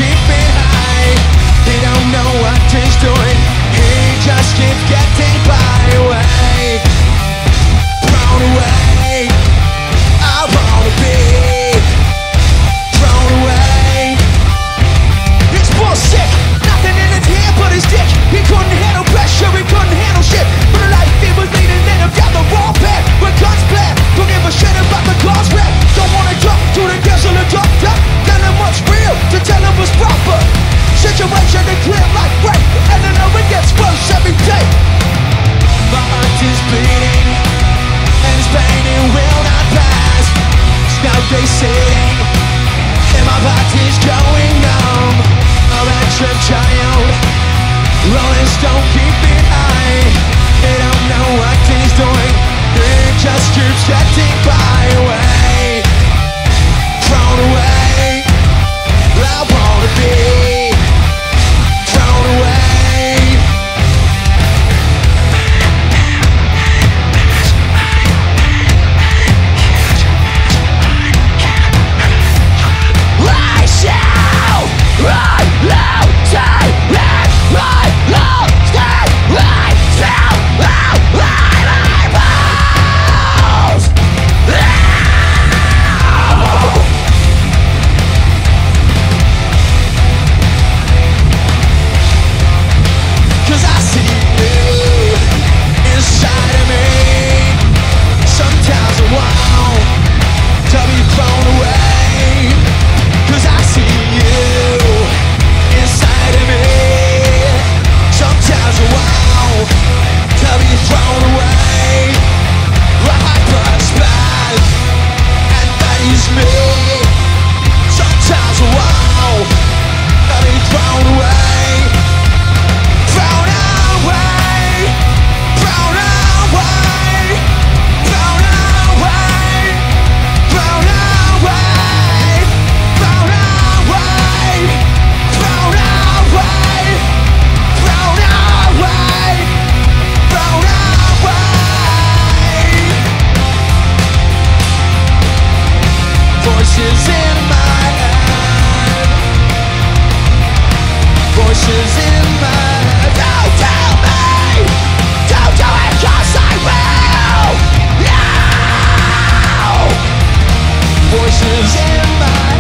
keeping high. He don't know what he's doing. He just keeps getting by. Away, thrown away. I wanna be thrown away. It's bullshit. Nothing in his hand but his dick. He couldn't handle pressure. He couldn't handle shit. For the life he was leading, led him down the wrong path. When guns blast, don't give a shit about the cause rap. Don't wanna talk to the girls on the doctor. Tell him what's real, to tell him what's proper. Situation is clear like rain, and I know it gets worse every day. My heart is bleeding, and his pain it will not pass. Now they sitting, and my body's going numb. Oh, that trip child, Rolling Stone keeping high. He don't know what he's doing. He just keeps getting by. Away, thrown away. I wanna be thrown away. I shall run low, say that right low, stay right down, my balls. Cause I see you inside of me. Sometimes I want to be thrown away. Cause I see you inside of me. Sometimes I want to be thrown away. Like prosperous and face me. Sometimes I want to be thrown away. Thrown away. Thrown away. Thrown away. Thrown away. Thrown away. Thrown away. Thrown away. Thrown away. Voices in my head. Voices in my head. Don't tell me. Don't do it 'cause I will. No. Voices in my